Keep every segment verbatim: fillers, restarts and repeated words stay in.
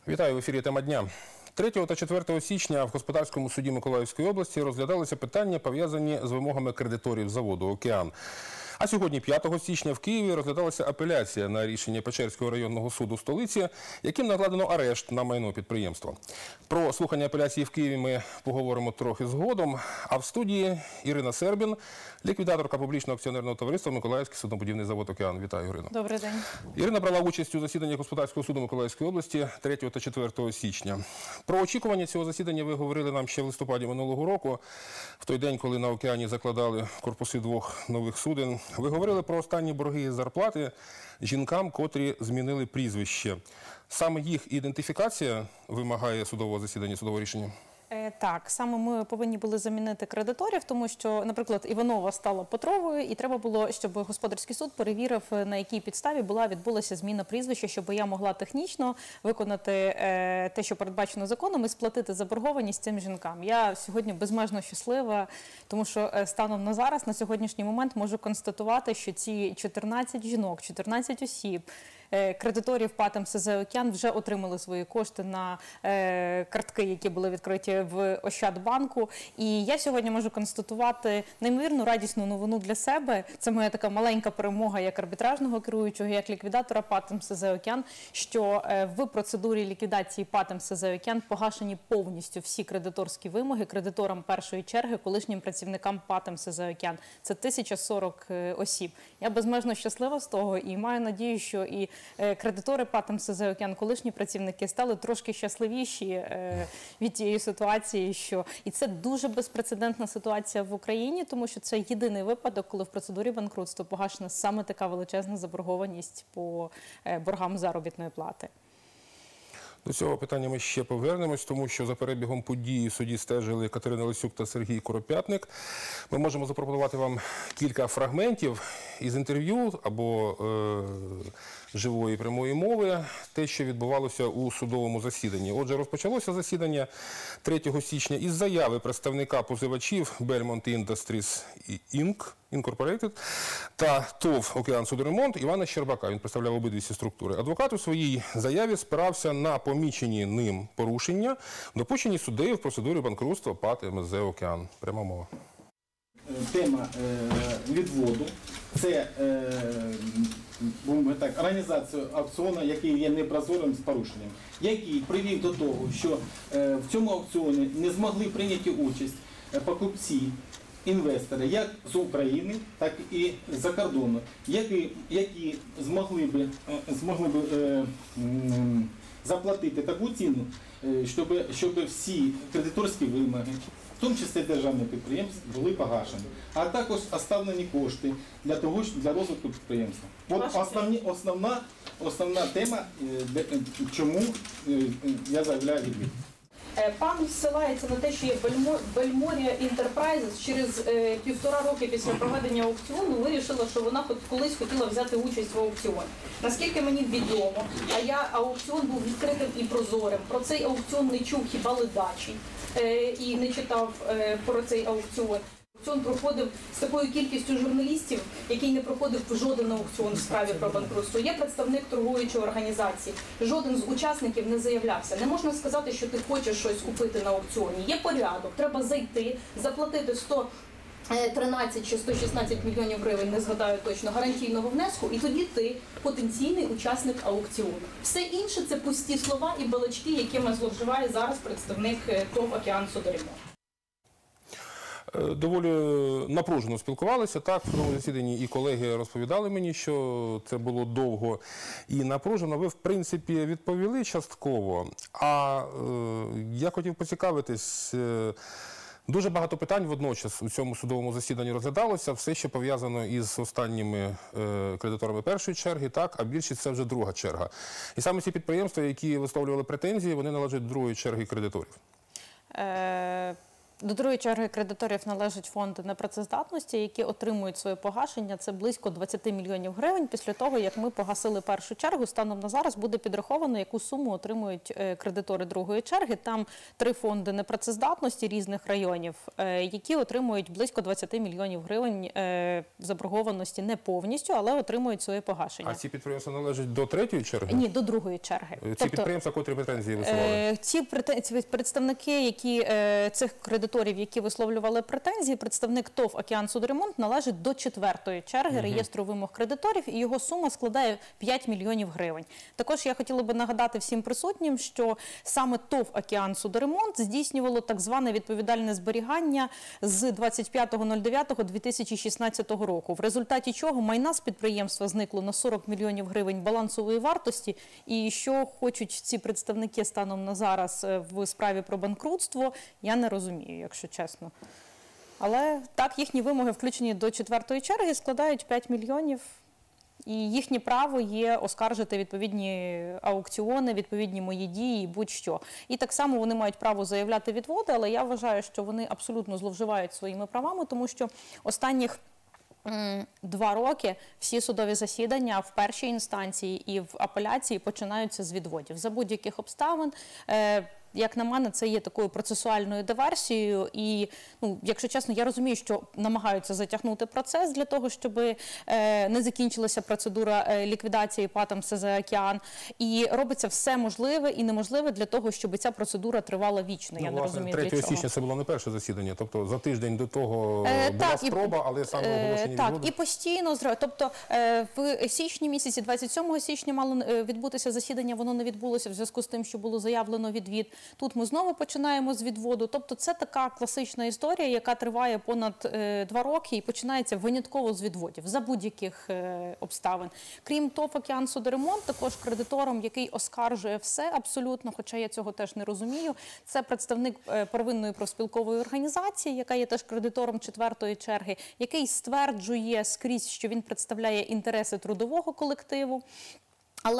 Вітаю, в ефірі «Тема дня». третього та четвертого січня в Господарському суді Миколаївської області розглядалися питання, пов'язані з вимогами кредиторів заводу «Океан». А сьогодні, п'ятого січня, в Києві розглядалася апеляція на рішення Печерського районного суду столиці, яким накладено арешт на майно підприємства. Про слухання апеляції в Києві ми поговоримо трохи згодом. А в студії Ірина Сербін, ліквідаторка публічного акціонерного товариства «Миколаївський суднобудівний завод «Океан». Вітаю, Ірино. Добрий день. Ірина брала участь у засіданні Господарського суду Миколаївської області третього та четвертого січня. Про очікування цього засідання ви говорили нам ще в листопаді минулого року, в той день, коли на «Океані» закладали корпуси двох нових суден. Ви говорили про останні борги із зарплати жінкам, котрі змінили прізвище. Саме їх ідентифікація вимагає судового засідання, судового рішення? Так, саме ми повинні були замінити кредиторів, тому що, наприклад, Іванова стала Петровою, і треба було, щоб господарський суд перевірив, на якій підставі була відбулася зміна прізвища, щоб я могла технічно виконати е, те, що передбачено законом, і сплатити заборгованість цим жінкам. Я сьогодні безмежно щаслива, тому що станом на зараз, на сьогоднішній момент, можу констатувати, що ці чотирнадцять жінок, чотирнадцять осіб, кредиторів ПАТ МСЗ «Океан» вже отримали свої кошти на е, картки, які були відкриті в Ощадбанку. І я сьогодні можу констатувати неймовірну радісну новину для себе. Це моя така маленька перемога як арбітражного керуючого, як ліквідатора ПАТ МСЗ «Океан», що е, в процедурі ліквідації ПАТ МСЗ «Океан» погашені повністю всі кредиторські вимоги кредиторам першої черги, колишнім працівникам ПАТ МСЗ «Океан». Це тисяча сорок осіб. Я безмежно щаслива з того і маю надію, що і кредитори ПАТ МСЗ «Океан», колишні працівники, стали трошки щасливіші від тієї ситуації, що і це дуже безпрецедентна ситуація в Україні, тому що це єдиний випадок, коли в процедурі банкрутства погашена саме така величезна заборгованість по боргам заробітної плати. До цього питання ми ще повернемось, тому що за перебігом події в суді стежили Катерина Лисюк та Сергій Куропятник. Ми можемо запропонувати вам кілька фрагментів із інтерв'ю або е, живої прямої мови, те, що відбувалося у судовому засіданні. Отже, розпочалося засідання третього січня із заяви представника позивачів Belmont Industries Incorporated та ТОВ «Океан Судоремонт» Івана Щербака. Він представляв обидві ці структури. Адвокат у своїй заяві спирався на помічені ним порушення, допущені суддею в процедурі банкрутства ПАТ МСЗ «Океан». Пряма мова. Тема відводу – це так, організація аукціону, який є непрозорим з порушенням, який привів до того, що в цьому аукціоні не змогли прийняти участь покупці, інвестори, як з України, так і з-за кордону, які, які змогли б, змогли б е, заплатити таку ціну, щоб, щоб всі кредиторські вимоги, в тому числі державних підприємств, були погашені, а також оставлені кошти для того, для розвитку підприємства. От основні, основна, основна тема, чому я заявляю відвід. Пан ссилається на те, що є Бельморія Інтерпрайзес через е, півтора роки після проведення аукціону вирішила, що вона колись хотіла взяти участь в аукціоні. Наскільки мені відомо, а я аукціон був відкритим і прозорим, про цей аукціон не чув хіба ледачий е, і не читав е, про цей аукціон. Аукціон проходив з такою кількістю журналістів, який не проходив жоден аукціон в справі про банкрутство. Є представник торгуючої організації. Жоден з учасників не заявлявся. Не можна сказати, що ти хочеш щось купити на аукціоні. Є порядок. Треба зайти, заплатити сто тринадцять чи сто шістнадцять мільйонів гривень, не згадаю точно, гарантійного внеску, і тоді ти потенційний учасник аукціону. Все інше – це пусті слова і балачки, якими зловживає зараз представник ТОВ «Океан Судоремонт». Доволі напружено спілкувалися, так, в цьому засіданні, і колеги розповідали мені, що це було довго і напружено. Ви, в принципі, відповіли частково, а е, я хотів поцікавитись, е, дуже багато питань водночас у цьому судовому засіданні розглядалося, все, що пов'язано із останніми е, кредиторами першої черги, так, а більшість це вже друга черга. І саме ці підприємства, які висловлювали претензії, вони належать до другої черги кредиторів. Е... До другої черги кредиторів належать фонди непрацездатності, які отримують своє погашення. Це близько двадцять мільйонів гривень. Після того, як ми погасили першу чергу, станом на зараз буде підраховано, яку суму отримують кредитори другої черги. Там три фонди непрацездатності різних районів, які отримують близько двадцять мільйонів гривень заборгованості не повністю, але отримують своє погашення. А ці підприємства належать до третьої черги? Ні, до другої черги. Ці тобто, підприємства, котрі претензії висували? Ці представники, які цих кредиторів, які висловлювали претензії, представник ТОВ «Океансудремонт» належить до четвертої черги реєстру вимог кредиторів, і його сума складає п'ять мільйонів гривень. Також я хотіла би нагадати всім присутнім, що саме ТОВ «Океансудремонт» здійснювало так зване відповідальне зберігання з двадцять п'ятого дев'ятого дві тисячі шістнадцятого року, в результаті чого майна з підприємства зникло на сорок мільйонів гривень балансової вартості, і що хочуть ці представники станом на зараз в справі про банкрутство, я не розумію, якщо чесно. Але так, їхні вимоги, включені до четвертої черги, складають п'ять мільйонів. І їхнє право є оскаржити відповідні аукціони, відповідні мої дії, будь-що. І так само вони мають право заявляти відводи, але я вважаю, що вони абсолютно зловживають своїми правами, тому що останніх два роки всі судові засідання в першій інстанції і в апеляції починаються з відводів. За будь-яких обставин, як на мене, це є такою процесуальною диверсією. І, ну, якщо чесно, я розумію, що намагаються затягнути процес для того, щоб е, не закінчилася процедура е, ліквідації ПАТ МСЗ «Океан». І робиться все можливе і неможливе для того, щоб ця процедура тривала вічно. Ну, я власне, не розумію, для чого. третього січня це було не перше засідання, тобто за тиждень до того е, була так, спроба, але саме оголошені е, Так, відводи. і постійно, тобто е, в січні місяці, двадцять сьомого січня мало відбутися засідання, воно не відбулося в зв'язку з тим, що було заявлено відвід. Тут ми знову починаємо з відводу. Тобто це така класична історія, яка триває понад е, два роки і починається винятково з відводів за будь-яких е, обставин. Крім ТОВ «Океансудремонт», також кредитором, який оскаржує все абсолютно, хоча я цього теж не розумію, це представник е, первинної профспілкової організації, яка є теж кредитором четвертої черги, який стверджує скрізь, що він представляє інтереси трудового колективу, але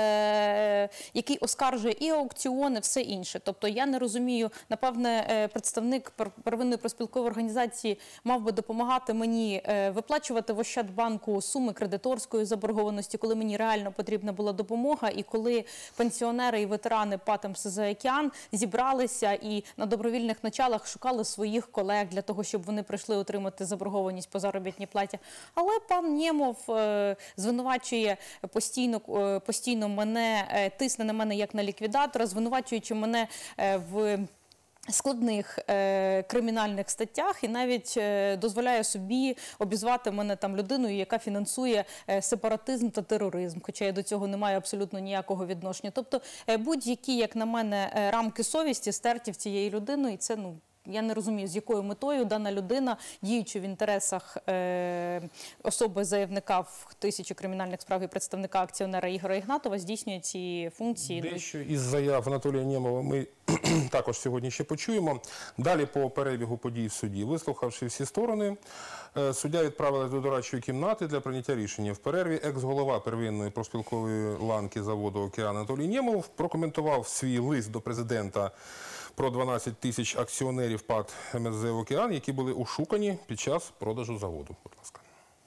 е, який оскаржує і аукціони, все інше. Тобто я не розумію, напевне, представник первинної профспілкової організації мав би допомагати мені е, виплачувати в Ощадбанку суми кредиторської заборгованості, коли мені реально потрібна була допомога, і коли пенсіонери і ветерани ПАТ МСЗ «Океан» зібралися і на добровільних началах шукали своїх колег для того, щоб вони прийшли отримати заборгованість по заробітній платі. Але пан Нємов е, звинувачує постійно е, постійно мене, тисне на мене як на ліквідатора, звинувачуючи мене в складних е, кримінальних статтях і навіть е, дозволяє собі обізвати мене там людиною, яка фінансує е, сепаратизм та тероризм, хоча я до цього не маю абсолютно ніякого відношення. Тобто е, будь-які, як на мене, е, рамки совісті стерті в цієї людини, і це, ну, я не розумію, з якою метою дана людина, діючи в інтересах е, особи заявника в тисячі кримінальних справ і представника акціонера Ігоря Ігнатова, здійснює ці функції. Дещо із заяв Анатолія Нємова ми також сьогодні ще почуємо. Далі по перебігу подій в суді. Вислухавши всі сторони, суддя відправила до дорадчої кімнати для прийняття рішення. В перерві екс-голова первинної профспілкової ланки заводу «Океан» Анатолій Нємов прокоментував свій лист до президента про дванадцять тисяч акціонерів ПАТ МСЗ «Океан», які були ошукані під час продажу заводу. Будь ласка.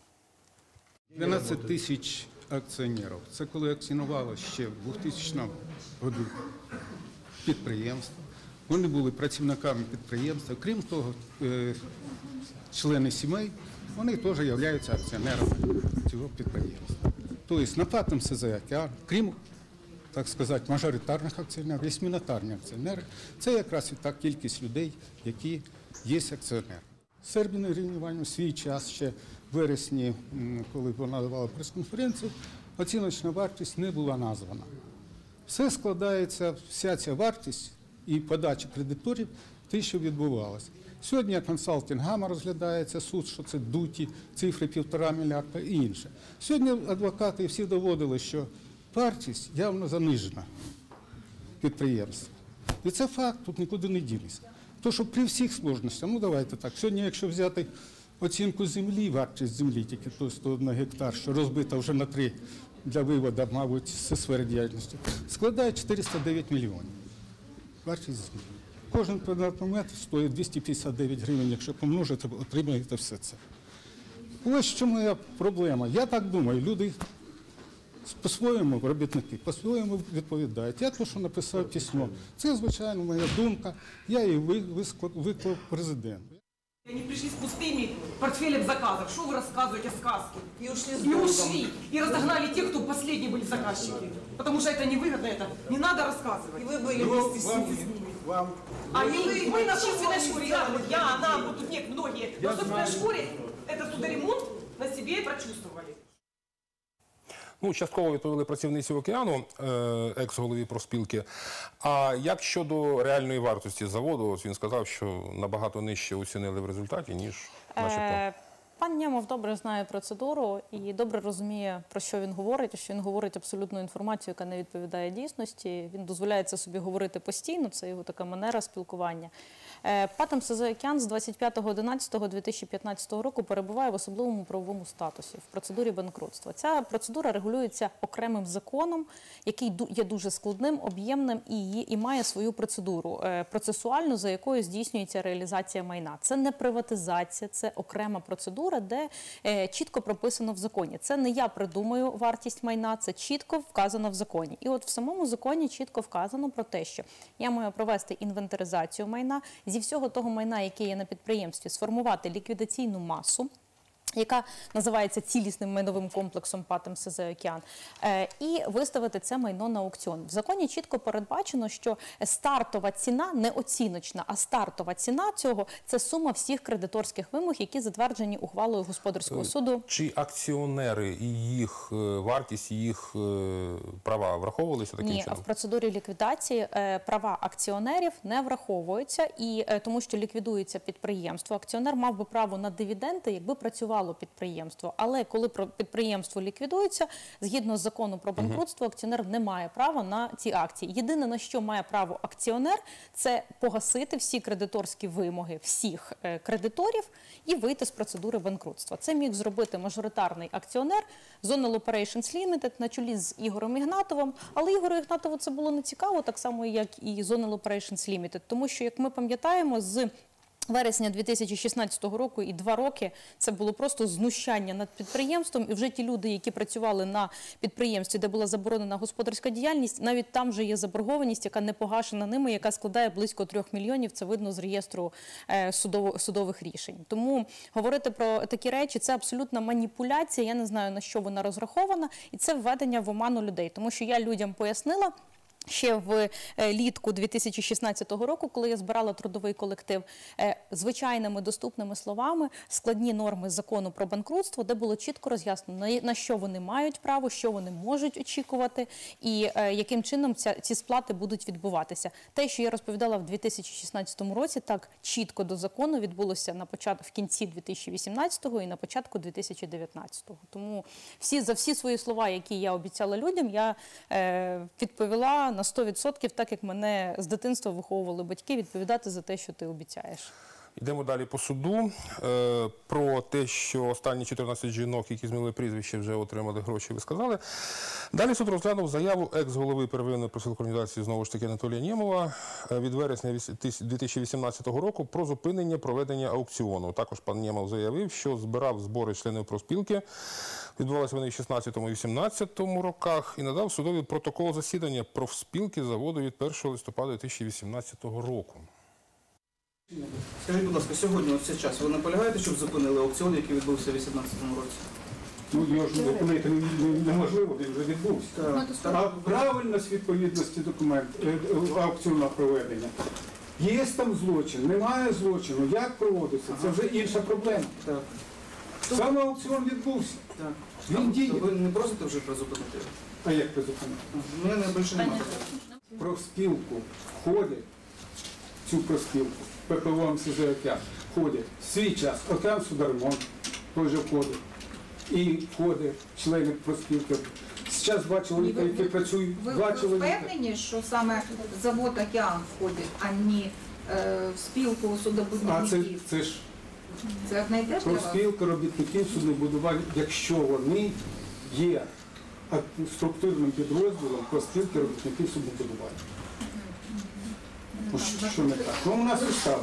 дванадцять тисяч акціонерів. Це коли акціонувало ще в двохтисячному році підприємство. Вони були працівниками підприємства. Крім того, члени сімей, вони теж являються акціонерами цього підприємства. Тобто на ПАТ МСЗ «Океан», крім, так сказати, мажоритарних акціонерів, є міноритарні акціонери. Це якраз і та кількість людей, які є акціонерами. Сербіна Ірина Іванівна в свій час, ще в вересні, коли вона давала прес-конференцію, оціночна вартість не була названа. Все складається, вся ця вартість і подача кредиторів, те, що відбувалося. Сьогодні консалтинг-гама розглядається, суд, що це дуті, цифри півтора мільярда і інше. Сьогодні адвокати всі доводили, що вартість явно занижена підприємства. І це факт, тут нікуди не ділися. То, що при всіх сложностях, ну давайте так, сьогодні, якщо взяти оцінку землі, вартість землі, тільки то сто один гектар, що розбита вже на три для виводу, мабуть, зі сфери діяльності, складає чотириста дев'ять мільйонів. Вартість землі. Кожен квадратний метр стоїть двісті п'ятдесят дев'ять гривень, якщо помножити, отримаєте все це. Ось що моя проблема. Я так думаю, люди по-своєму, робітники, по-своєму відповідають. Я то, що написав письмо, це, звичайно, моя думка, я її виклав, виклав президенту. Они пришли с пустыми портфелем заказов. Что вы рассказываете сказки? И ушли с И долгом. ушли. И разогнали тех, кто последние были заказчики. Потому что это невыгодно, это не надо рассказывать. И вы были Ну, вместе с вам, ними. вам, А И мы, вы мы на ничего собственной не шкуре, я, сделали. я, она, вот тут нет, многие, Я на собственной знаю. шкуре этот судоремонт на себе и прочувствовали. Ну, частково відповіли працівниці океану, е, екс-голові профспілки. А як щодо реальної вартості заводу? Ось він сказав, що набагато нижче оцінили в результаті, ніж начебто. Е, Пан Нємов добре знає процедуру і добре розуміє, про що він говорить, що він говорить абсолютну інформацію, яка не відповідає дійсності. Він дозволяє це собі говорити постійно, це його така манера спілкування. ПАТ МСЗ «Океан» з двадцять п'ятого одинадцятого дві тисячі п'ятнадцятого року перебуває в особливому правовому статусі, в процедурі банкрутства. Ця процедура регулюється окремим законом, який є дуже складним, об'ємним і, і має свою процедуру процесуальну, за якою здійснюється реалізація майна. Це не приватизація, це окрема процедура, де е, чітко прописано в законі. Це не я придумаю вартість майна, це чітко вказано в законі. І от в самому законі чітко вказано про те, що я маю провести інвентаризацію майна, зі всього того майна, яке є на підприємстві, сформувати ліквідаційну масу, яка називається цілісним майновим комплексом ПАТ МСЗ «Океан», і виставити це майно на аукціон. В законі чітко передбачено, що стартова ціна не оціночна, а стартова ціна цього – це сума всіх кредиторських вимог, які затверджені ухвалою господарського суду. Чи акціонери і їх е, вартість, і їх е, права враховувалися таким Ні, чином? в процедурі ліквідації е, права акціонерів не враховуються, і е, тому що ліквідується підприємство. Акціонер мав би право на дивіденди, якби працювало підприємство. Але коли підприємство ліквідується, згідно з закону про банкрутство, акціонер не має права на ці акції. Єдине, на що має право акціонер, це погасити всі кредиторські вимоги всіх е, кредиторів і вийти з процедури банкрутства. Це міг зробити мажоритарний акціонер Zonal Operations Limited на чолі з Ігорем Ігнатовим, але Ігору Ігнатову це було не цікаво, так само, як і Zonal Operations Limited, тому що, як ми пам'ятаємо, з вересня дві тисячі шістнадцятого року і два роки це було просто знущання над підприємством, і вже ті люди, які працювали на підприємстві, де була заборонена господарська діяльність, навіть там вже є заборгованість, яка не погашена ними, яка складає близько трьох мільйонів, це видно з реєстру е, судов, судових рішень. Тому говорити про такі речі – це абсолютна маніпуляція, я не знаю, на що вона розрахована, і це введення в оману людей, тому що я людям пояснила, ще в літку дві тисячі шістнадцятого року, коли я збирала трудовий колектив, звичайними доступними словами складні норми закону про банкрутство, де було чітко роз'яснено, на що вони мають право, що вони можуть очікувати і яким чином ця, ці сплати будуть відбуватися. Те, що я розповідала в дві тисячі шістнадцятому році, так чітко до закону відбулося на початку, в кінці дві тисячі вісімнадцятого і на початку дві тисячі дев'ятнадцятого. Тому всі, за всі свої слова, які я обіцяла людям, я е, відповіла на сто відсотків, так як мене з дитинства виховували батьки, відповідати за те, що ти обіцяєш. Йдемо далі по суду. Е, про те, що останні чотирнадцять жінок, які змінили прізвище, вже отримали гроші, ви сказали. Далі суд розглянув заяву екс-голови первинної профспілкової організації, знову ж таки, Анатолія Нємова від вересня дві тисячі вісімнадцятого року про зупинення проведення аукціону. Також пан Нємов заявив, що збирав збори членів профспілки. Відбувалися вони в шістнадцятому і вісімнадцятому роках і надав судові протокол засідання профспілки заводу від першого листопада дві тисячі вісімнадцятого року. Скажіть, будь ласка, сьогодні, от цей час, ви наполягаєте, щоб зупинили аукціон, який відбувся у дві тисячі вісімнадцятому році? ну, його ж зупинити неможливо, він вже відбувся. Так. А правильність відповідності документ, е, аукціонного проведення. Є там злочин, немає злочину, як проводиться, це вже інша проблема. Так. Саме аукціон відбувся. Так. Він діє. Ви не просите вже призупинити? А як призупинити? У мене більше немає. Профспілку входять, цю профспілку, ППО МСЗ «Океан», входять в свій час «Океан Судоремонт» теж входить, і входять члени профспілки. Зараз два чоловіка, які працюють, Ви, два ви чоловіка. впевнені, що саме завод «Океан» входить, а не е, в спілку А це, суднобудівників? це ж Це одне й те ж для вас? профспілка робітників суднобудування, якщо вони є структурним підрозділом профспілки робітників суднобудування. що не так? Ну, у нас устав.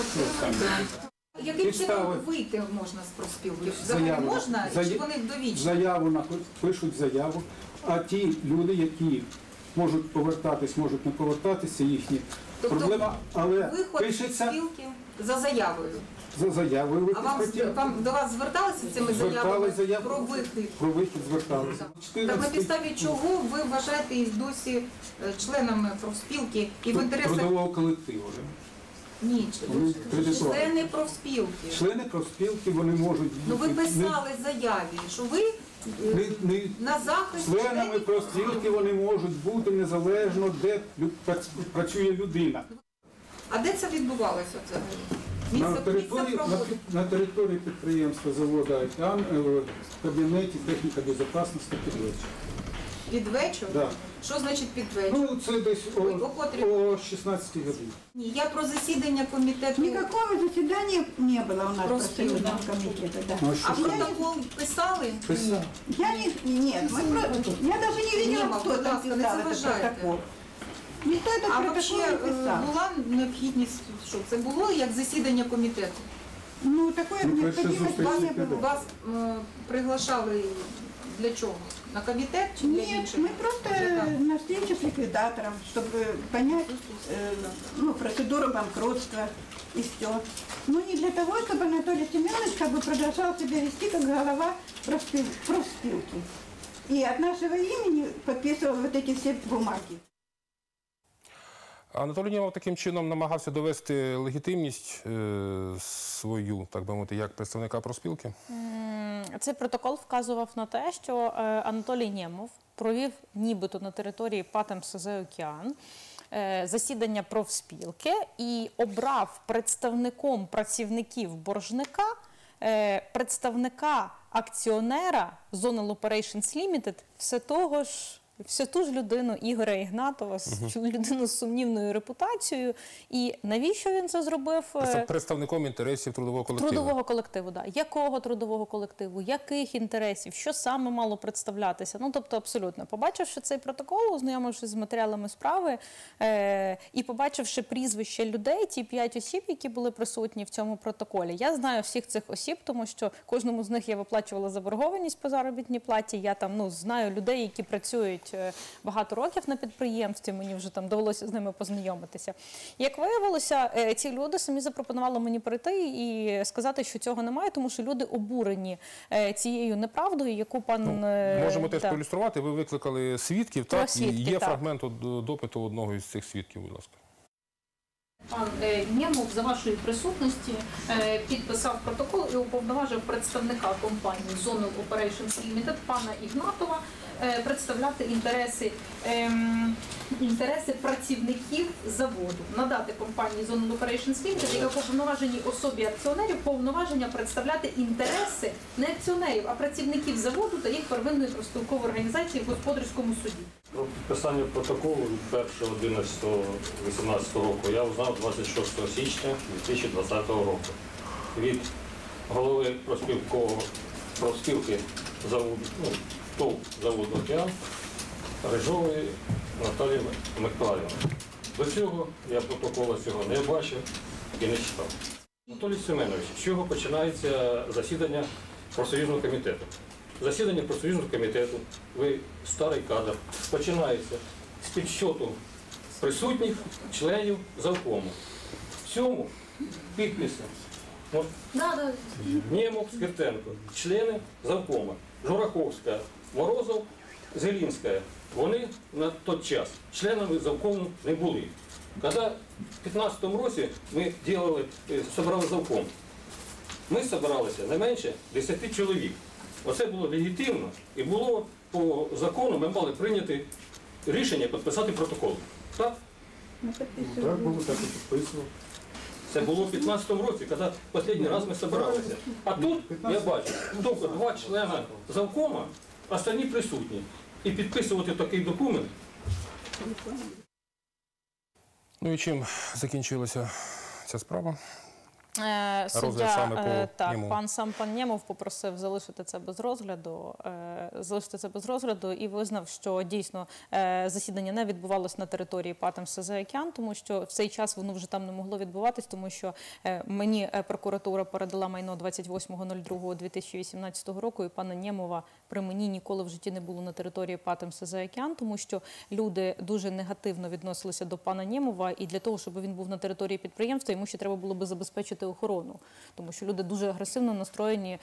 Яким Підстави. чином вийти можна з профспілки? Заяву. Взагалі можна? Чи Зая- вони довічні? Заяву напи- пишуть заяву, а ті люди, які можуть повертатись, можуть не повертатись, це їхні Тобто проблема, але Виход з пишеться спілки за заявою. за заявою. А вам, вихід вам до вас зверталися з цими заявами Звертались заяви. про вихід? про вихід зверталися. Так на підставі чого ви вважаєтесь досі е, членами профспілки і в інтересах трудового колективу. ні, Вони кредитували. члени профспілки? Члени профспілки, вони можуть Ну ви бути писали в заяві, що ви е, не, не, на захист членами членів профспілки вони можуть бути незалежно, де лю- прац- працює людина. А де це відбувалося взагалі? На Місце, місце території, на, проводу. на території підприємства заводу «Океан» е, в кабінеті техніка безпечності під вечір. Під вечір? Да. Що значить під вечір? Ну, це десь о, Ой, о котрій? о шістнадцятій годині. Ні, я про засідання комітету. Никакого заседания не было у нас Просто профсоюзного комитета, да. Ну, А що протокол писали? писав? Я не, нет, мы про- я даже не видела, Нема, кто будь там ласка, не писал этот заважайте. протокол. Никто этот А протокол взагалі не писал. була необхідність, що це було як засідання комітету? Ну, такой Ну, перше необходимости зустріч не секретаря. было. Вас е, приглашали для чого? На комітет чи для Нет, інших? мы просто на встречу с ликвидатором, чтобы понять э, ну, процедуру банкротства и все. Ну, не для того, чтобы Анатолий Семенович как бы продолжал себя вести как голова профспил- профспилки. И от нашего имени подписывал вот эти все бумаги. Анатолій Нємов таким чином намагався довести легітимність е, свою, так би мовити, як представника профспілки. М, Цей протокол вказував на те, що е, Анатолій Нємов провів нібито на території ПАТ МСЗ «Океан» е, засідання профспілки і обрав представником працівників боржника е, представника акціонера Zonal Operations Limited, все того ж, всю ту ж людину Ігоря Ігнатова, uh людину з сумнівною репутацією. І навіщо він це зробив? Представ- Представником інтересів трудового колективу. Трудового колективу, да. Якого трудового колективу, яких інтересів, що саме мало представлятися. Ну, тобто, абсолютно. Побачивши цей протокол, ознайомившись з матеріалами справи е- і побачивши прізвища людей, ті п'ять осіб, які були присутні в цьому протоколі. Я знаю всіх цих осіб, тому що кожному з них я виплачувала заборгованість по заробітній платі. Я там, ну, знаю людей, які працюють е, багато років на підприємстві, мені вже там довелося з ними познайомитися. Як виявилося, е, ці люди самі запропонували мені прийти і сказати, що цього немає, тому що люди обурені е, цією неправдою, яку пан... е, Можемо теж да. проілюструвати. Ви викликали свідків, Про так? свідків, і є так. фрагмент от, допиту одного із цих свідків, будь ласка. Пан е, Нємов за вашої присутності е, підписав протокол і уповноважив представника компанії Zonal Operations Limited пана Ігнатова е, представляти інтереси, ем, інтереси працівників заводу, надати компанії Zonal Operations Limited як уповноваженій особі акціонерів повноваження представляти інтереси не акціонерів, а працівників заводу та їх первинної профспілкової організації в господарському суді. Про підписання протоколу від першого одинадцятого вісімнадцятого року я узнав двадцять шостого січня дві тисячі двадцятого року від голови профспілкового профспілки заводу, ну, ТОВ заводу «Океан» Рижової Наталії Миколаївни. До цього я протоколу цього не бачив і не читав. Анатолій Семенович, з чого починається засідання профсоюзного комітету? Засідання профсоюзного комітету, ви старий кадр, починається з підсчету присутніх членів завкому. В цьому підписи ну, Да, да. Нємов, Скиртенко, члени завкома, Жураховська, Морозов, Зелінська. Вони на той час членами завкому не були. Коли в п'ятнадцятому році ми делали, собрали завком, ми збиралися не менше десяти чоловік. Оце було легітимно і було по закону, ми мали прийняти рішення підписати протокол. Так? Так було, так і підписував. Це було в п'ятнадцятому році, коли останній раз ми збиралися. А тут я бачу, тільки два члени завкома, останні присутні. І підписувати такий документ. Ну і чим закінчилася ця справа? Е, Розгляд Суддя, саме по е, так, ньому. пан сам пан Нємов попросив залишити це без розгляду, е, залишити це без розгляду і визнав, що дійсно е, засідання не відбувалося на території ПАТ МСЗ «Океан», тому що в цей час воно вже там не могло відбуватись, тому що е, мені е, прокуратура передала майно двадцять восьмого лютого дві тисячі вісімнадцятого року, і пана Нємова при мені ніколи в житті не було на території ПАТ МСЗ «Океан», тому що люди дуже негативно відносилися до пана Нємова, і для того, щоб він був на території підприємства, йому ще треба було би забезпечити охорону, тому що люди дуже агресивно настроєні,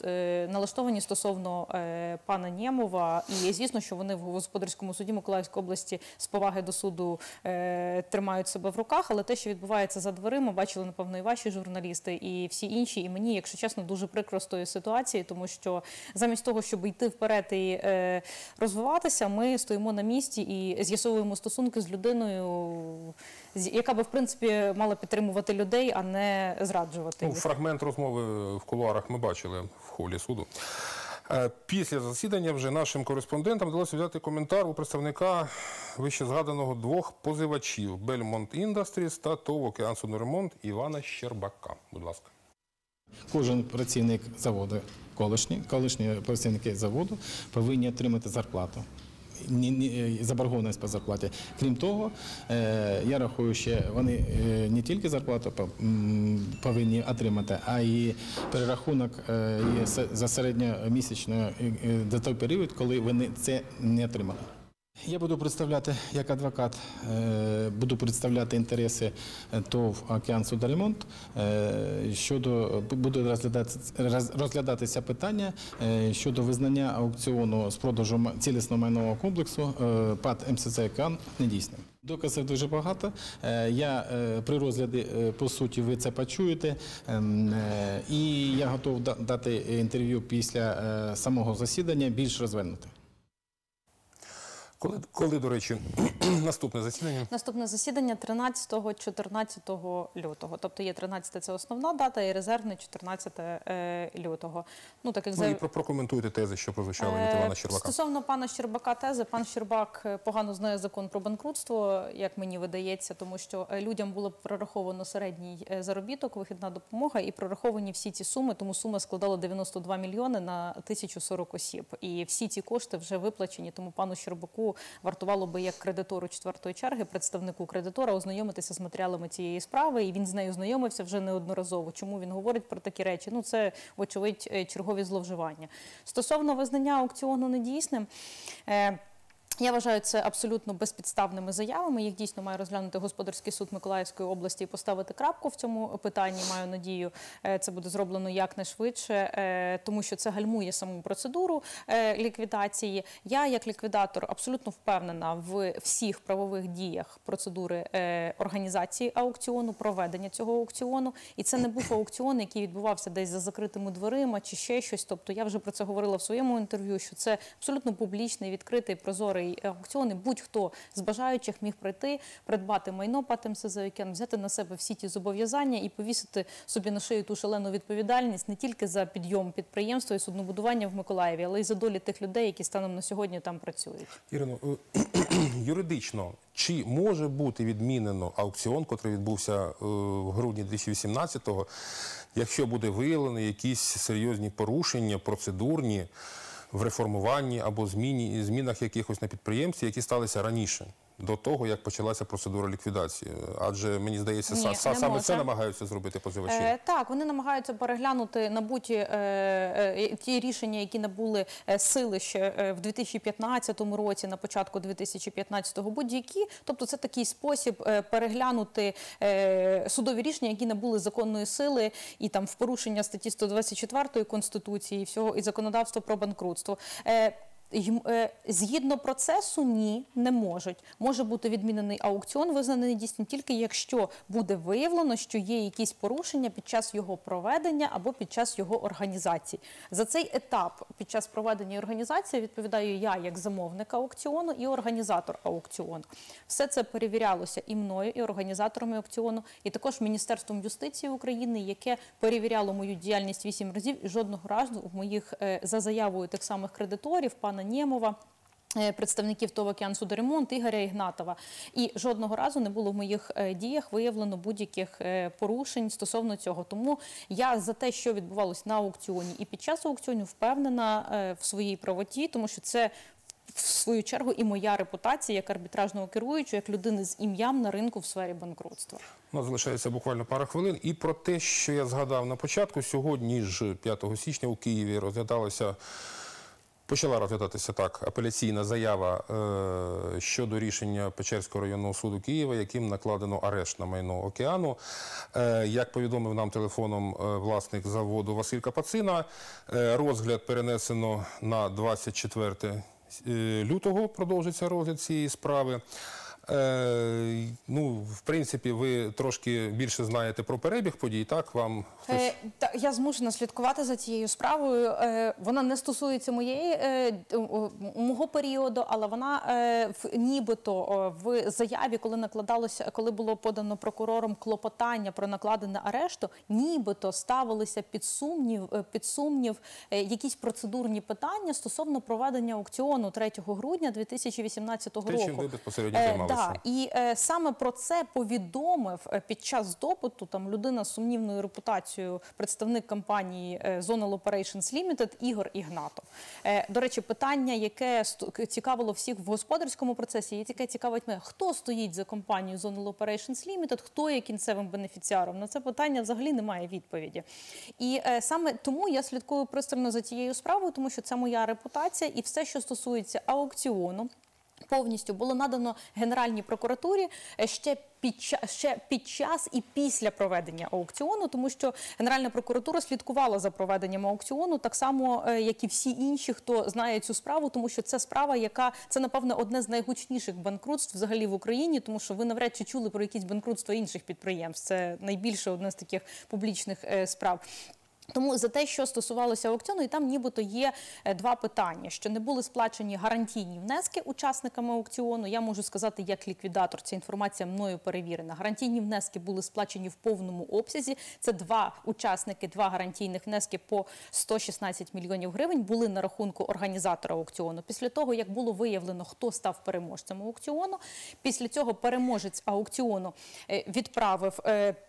е, налаштовані стосовно е, пана Нємова, і звісно, що вони в господарському суді Миколаївської області з поваги до суду е, тримають себе в руках, але те, що відбувається за дверима, бачили, напевно, і ваші журналісти, і всі інші, і мені, якщо чесно, дуже прикро з тої ситуації, тому що замість того, щоб йти вперед і е, розвиватися, ми стоїмо на місці і з'ясовуємо стосунки з людиною, яка би, в принципі, мала підтримувати людей, а не зраджувати Ну, їх. фрагмент розмови в кулуарах ми бачили в холі суду. Е, Після засідання вже нашим кореспондентам вдалося взяти коментар у представника вище згаданого двох позивачів – Бельмонт Індастріс та ТОВ «Океан-Судноремонт» Івана Щербака. Будь ласка. Кожен працівник заводу, колишні, колишні працівники заводу повинні отримати зарплату. Ні- ні- Заборгованість по зарплаті. Крім того, е, я рахую, що вони е, не тільки зарплату по- м, повинні отримати, а й перерахунок е, є се- за середньомісячною е, е, за той період, коли вони це не отримали. Я буду представляти, як адвокат, е, буду представляти інтереси ТОВ «Океан-Судноремонт». Е, щодо, буде розглядатися, роз- розглядатися питання е, щодо визнання аукціону з продажу ма- цілісного майнового комплексу е, ПАТ МСЗ «Океан» недійсним. Доказів дуже багато. Е, Я е, при розгляді, е, по суті, ви це почуєте. Ем, е, І я готов да- дати інтерв'ю після е, самого засідання більш розвернуте. Коли, коли, до речі, наступне засідання? Наступне засідання тринадцятого-чотирнадцятого лютого. Тобто є тринадцяте – це основна дата, і резервне чотирнадцяте лютого. Ну, так як Ну і заяв- про- прокоментуйте тези, що прозвучали від Е, Івана Щербака. Стосовно пана Щербака тези, пан Щербак е, погано знає закон про банкрутство, як мені видається, тому що е, людям було прораховано середній е, заробіток, вихідна допомога, і прораховані всі ці суми, тому сума складала дев'яносто два мільйони на тисячу сорок осіб. І всі ці кошти вже виплачені, тому пану Щербаку вартувало би як кредитору четвертої черги, представнику кредитора, ознайомитися з матеріалами цієї справи, і він з нею знайомився вже неодноразово. Чому він говорить про такі речі? Ну, це, вочевидь, е, чергові зловживання. Стосовно визнання аукціону недійсним, е, я вважаю це абсолютно безпідставними заявами. Їх дійсно має розглянути Господарський суд Миколаївської області і поставити крапку в цьому питанні. Маю надію, е, це буде зроблено якнайшвидше, е, тому що це гальмує саму процедуру е, ліквідації. Я, як ліквідатор, абсолютно впевнена в всіх правових діях процедури е, організації аукціону, проведення цього аукціону. І це не був аукціон, який відбувався десь за закритими дверима чи ще щось. Тобто я вже про це говорила в своєму інтерв'ю, що це абсолютно публічний, відкритий, прозорий аукціон. І будь-хто з бажаючих міг прийти, придбати майно ПАТ МСЗ «Океан», взяти на себе всі ті зобов'язання і повісити собі на шию ту шалену відповідальність не тільки за підйом підприємства і суднобудування в Миколаєві, але й за долі тих людей, які станом на сьогодні там працюють. Ірино, е, юридично, чи може бути відмінено аукціон, який відбувся е, в грудні дві тисячі вісімнадцятого, якщо буде виявлено якісь серйозні порушення процедурні в реформуванні або зміні, змінах якихось на підприємстві, які сталися раніше, до того, як почалася процедура ліквідації? Адже, мені здається, Ні, са- не саме може. це намагаються зробити позивачі. Е, так, вони намагаються переглянути набуті е, е, ті рішення, які набули е, сили ще е, в дві тисячі п'ятнадцятому році, на початку дві тисячі п'ятнадцятого, будь-які. Тобто це такий спосіб е, переглянути е, судові рішення, які набули законної сили і там в порушення статті сто двадцять четвертої Конституції і всього і законодавства про банкрутство. Е, Йм- е, Згідно процесу, ні, не можуть. Може бути відмінений аукціон, визнаний недійсним тільки якщо буде виявлено, що є якісь порушення під час його проведення або під час його організації. За цей етап під час проведення і організації відповідаю я як замовник аукціону і організатор аукціону. Все це перевірялося і мною, і організаторами аукціону, і також Міністерством юстиції України, яке перевіряло мою діяльність вісім разів і жодного разу в моїх е, за заявою тих самих кредиторів, пана Нємова, представників ТОВ «Океан-Судоремонт» Ігоря Ігнатова. І жодного разу не було в моїх діях виявлено будь-яких порушень стосовно цього. Тому я за те, що відбувалось на аукціоні і під час аукціону, впевнена в своїй правоті, тому що це в свою чергу і моя репутація як арбітражного керуючого, як людини з ім'ям на ринку в сфері банкрутства. У нас залишається буквально пара хвилин. І про те, що я згадав на початку, сьогодні ж п'ятого січня у Києві розглядалася Почала розглядатися так апеляційна заява е, щодо рішення Печерського районного суду Києва, яким накладено арешт на майно «Океану». Е, як повідомив нам телефоном е, власник заводу Василь Капацина, е, розгляд перенесено на двадцять четверте лютого, продовжиться розгляд цієї справи. Е, ну, в принципі, ви трошки більше знаєте про перебіг подій, так? Вам хтось... Е, та, я змушена слідкувати за цією справою. Е, вона не стосується моєї, е, мого періоду, але вона е, в, нібито в заяві, коли накладалося, коли було подано прокурором клопотання про накладення арешту, нібито ставилися під сумнів, під сумнів е, якісь процедурні питання стосовно проведення аукціону третього грудня дві тисячі вісімнадцятого року. Те, чим ви безпосередньо займалися? Так, і е, саме про це повідомив е, під час допиту там людина з сумнівною репутацією, представник компанії е, Zonal Operations Limited Ігор Ігнатов. Е, до речі, питання, яке цікавило всіх в господарському процесі, яке цікавить мене, хто стоїть за компанією Zonal Operations Limited, хто є кінцевим бенефіціаром, на це питання взагалі немає відповіді. І е, саме тому я слідкую пристально за цією справою, тому що це моя репутація і все, що стосується аукціону, повністю було надано Генеральній прокуратурі ще під, час, ще під час і після проведення аукціону, тому що Генеральна прокуратура слідкувала за проведенням аукціону, так само, як і всі інші, хто знає цю справу, тому що це справа, яка, це, напевно, одне з найгучніших банкрутств взагалі в Україні, тому що ви навряд чи чули про якісь банкрутства інших підприємств. Це найбільше одне з таких публічних справ. Тому за те, що стосувалося аукціону, і там нібито є два питання, що не були сплачені гарантійні внески учасниками аукціону. Я можу сказати, як ліквідатор, ця інформація мною перевірена. Гарантійні внески були сплачені в повному обсязі. Це два учасники, два гарантійних внески по сто шістнадцять мільйонів гривень були на рахунку організатора аукціону. Після того, як було виявлено, хто став переможцем аукціону, після цього переможець аукціону відправив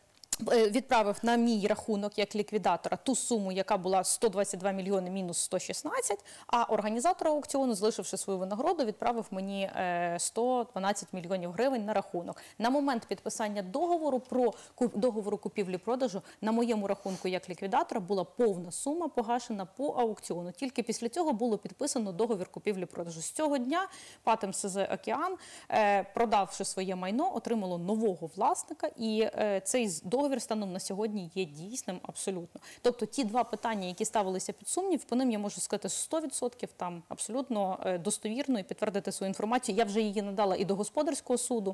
відправив на мій рахунок як ліквідатора ту суму, яка була сто двадцять два мільйони мінус сто шістнадцять, а організатор аукціону, залишивши свою винагороду, відправив мені сто дванадцять мільйонів гривень на рахунок. На момент підписання договору про договору купівлі-продажу на моєму рахунку як ліквідатора була повна сума погашена по аукціону. Тільки після цього було підписано договір купівлі-продажу. З цього дня ПАТ МСЗ «Океан», продавши своє майно, отримало нового власника, і цей договір станом на сьогодні є дійсним абсолютно. Тобто ті два питання, які ставилися під сумнів, по ним я можу сказати сто відсотків там абсолютно достовірно і підтвердити свою інформацію. Я вже її надала і до господарського суду.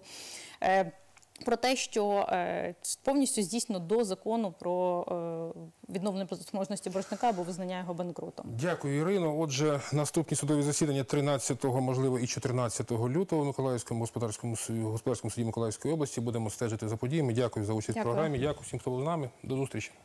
Про те, що е, повністю здійснено до закону про е, відновлення платоспроможності боржника або визнання його банкрутом. Дякую, Ірино. Отже, наступні судові засідання тринадцятого, можливо, і чотирнадцятого лютого в Миколаївському господарському, господарському суді Миколаївської області. Будемо стежити за подіями. Дякую за участь Дякую. в програмі. Дякую всім, хто був з нами. До зустрічі.